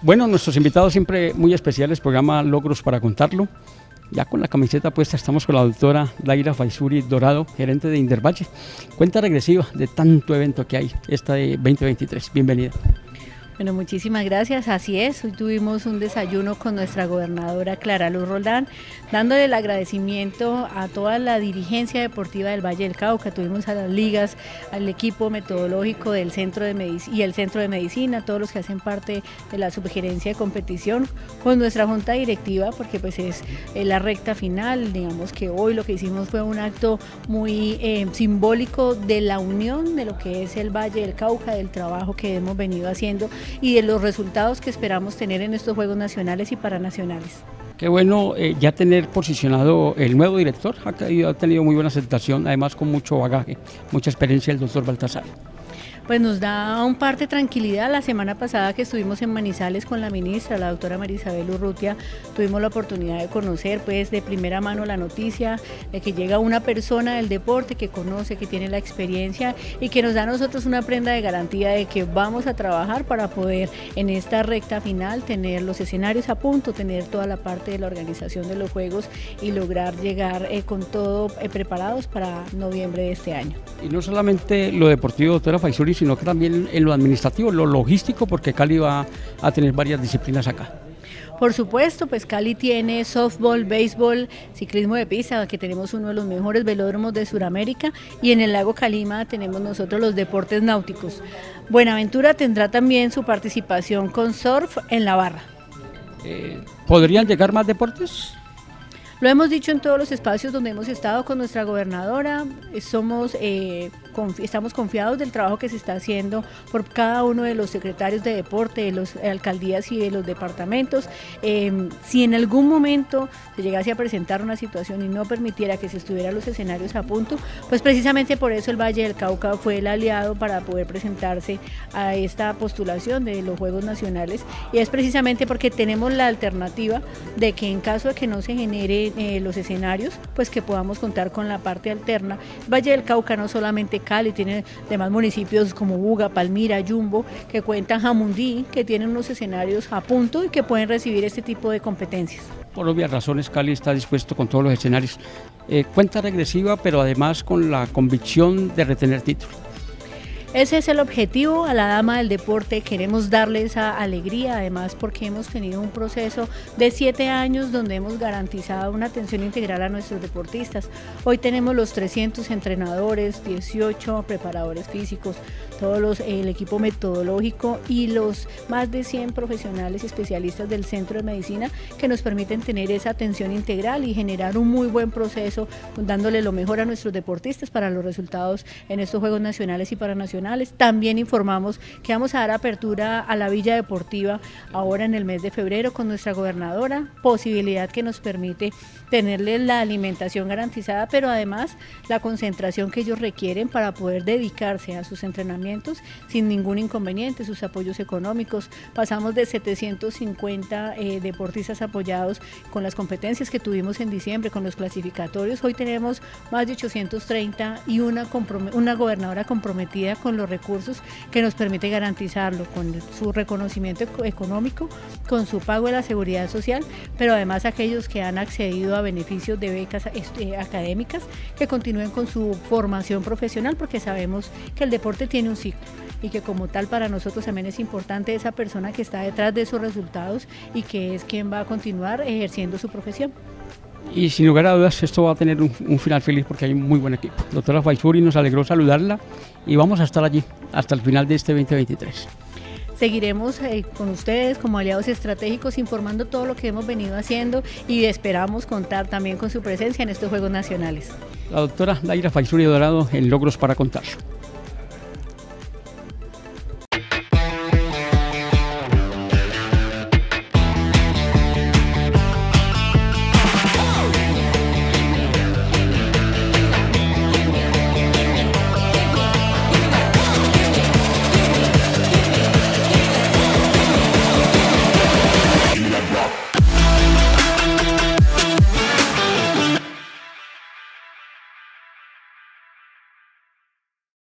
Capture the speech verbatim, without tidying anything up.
Bueno, nuestros invitados siempre muy especiales, programa Logros para Contarlo. Ya con la camiseta puesta estamos con la doctora Daira Faisuri Dorado, gerente de Indervalle. Cuenta regresiva de tanto evento que hay, esta de veinte veintitrés. Bienvenida. Bueno, muchísimas gracias, así es, hoy tuvimos un desayuno con nuestra gobernadora Clara Luz Roldán, dándole el agradecimiento a toda la dirigencia deportiva del Valle del Cauca, tuvimos a las ligas, al equipo metodológico del Centro de Medicina y el Centro de Medicina, todos los que hacen parte de la subgerencia de competición, con nuestra junta directiva, porque pues es la recta final, digamos que hoy lo que hicimos fue un acto muy eh, simbólico de la unión de lo que es el Valle del Cauca, del trabajo que hemos venido haciendo, y de los resultados que esperamos tener en estos Juegos Nacionales y Paranacionales. Qué bueno eh, ya tener posicionado el nuevo director, ha, ha tenido muy buena aceptación, además con mucho bagaje, mucha experiencia el doctor Baltasar. Pues nos da un parte de tranquilidad. La semana pasada que estuvimos en Manizales con la ministra, la doctora María Isabel Urrutia, tuvimos la oportunidad de conocer pues de primera mano la noticia de que llega una persona del deporte que conoce, que tiene la experiencia y que nos da a nosotros una prenda de garantía de que vamos a trabajar para poder en esta recta final tener los escenarios a punto, tener toda la parte de la organización de los Juegos y lograr llegar eh, con todo eh, preparados para noviembre de este año. Y no solamente lo deportivo, doctora Faisuri, sino que también en lo administrativo, lo logístico, porque Cali va a tener varias disciplinas acá. Por supuesto, pues Cali tiene softball, béisbol, ciclismo de pista, que tenemos uno de los mejores velódromos de Sudamérica, y en el lago Calima tenemos nosotros los deportes náuticos. Buenaventura tendrá también su participación con surf en la barra. Eh, ¿Podrían llegar más deportes? Lo hemos dicho en todos los espacios donde hemos estado con nuestra gobernadora, somos, eh, confi estamos confiados del trabajo que se está haciendo por cada uno de los secretarios de deporte, de las alcaldías y de los departamentos. Eh, si en algún momento se llegase a presentar una situación y no permitiera que se estuvieran los escenarios a punto, pues precisamente por eso el Valle del Cauca fue el aliado para poder presentarse a esta postulación de los Juegos Nacionales, y es precisamente porque tenemos la alternativa de que en caso de que no se genere Eh, los escenarios, pues que podamos contar con la parte alterna. Valle del Cauca no solamente Cali, tiene demás municipios como Buga, Palmira, Yumbo, que cuentan Jamundí, que tienen unos escenarios a punto y que pueden recibir este tipo de competencias. Por obvias razones, Cali está dispuesto con todos los escenarios. Eh, cuenta regresiva, pero además con la convicción de retener títulos. Ese es el objetivo a la dama del deporte, queremos darle esa alegría, además porque hemos tenido un proceso de siete años donde hemos garantizado una atención integral a nuestros deportistas. Hoy tenemos los trescientos entrenadores, dieciocho preparadores físicos, todos los, el equipo metodológico y los más de cien profesionales y especialistas del Centro de Medicina que nos permiten tener esa atención integral y generar un muy buen proceso, dándole lo mejor a nuestros deportistas para los resultados en estos Juegos Nacionales y Paranacionales. También informamos que vamos a dar apertura a la Villa Deportiva ahora en el mes de febrero con nuestra gobernadora, posibilidad que nos permite tenerles la alimentación garantizada, pero además la concentración que ellos requieren para poder dedicarse a sus entrenamientos sin ningún inconveniente, sus apoyos económicos. Pasamos de setecientos cincuenta eh, deportistas apoyados con las competencias que tuvimos en diciembre, con los clasificatorios. Hoy tenemos más de ochocientos treinta y una, una gobernadora comprometida con los recursos que nos permite garantizarlo, con su reconocimiento económico, con su pago de la seguridad social, pero además aquellos que han accedido a beneficios de becas eh, académicas que continúen con su formación profesional, porque sabemos que el deporte tiene un ciclo y que como tal para nosotros también es importante esa persona que está detrás de esos resultados y que es quien va a continuar ejerciendo su profesión. Y sin lugar a dudas esto va a tener un, un final feliz porque hay un muy buen equipo. Doctora Faisuri, nos alegró saludarla y vamos a estar allí hasta el final de este veinte veintitrés. Seguiremos eh, con ustedes como aliados estratégicos informando todo lo que hemos venido haciendo y esperamos contar también con su presencia en estos Juegos Nacionales. La doctora Daira Faisuri Dorado en Logros para Contarlo.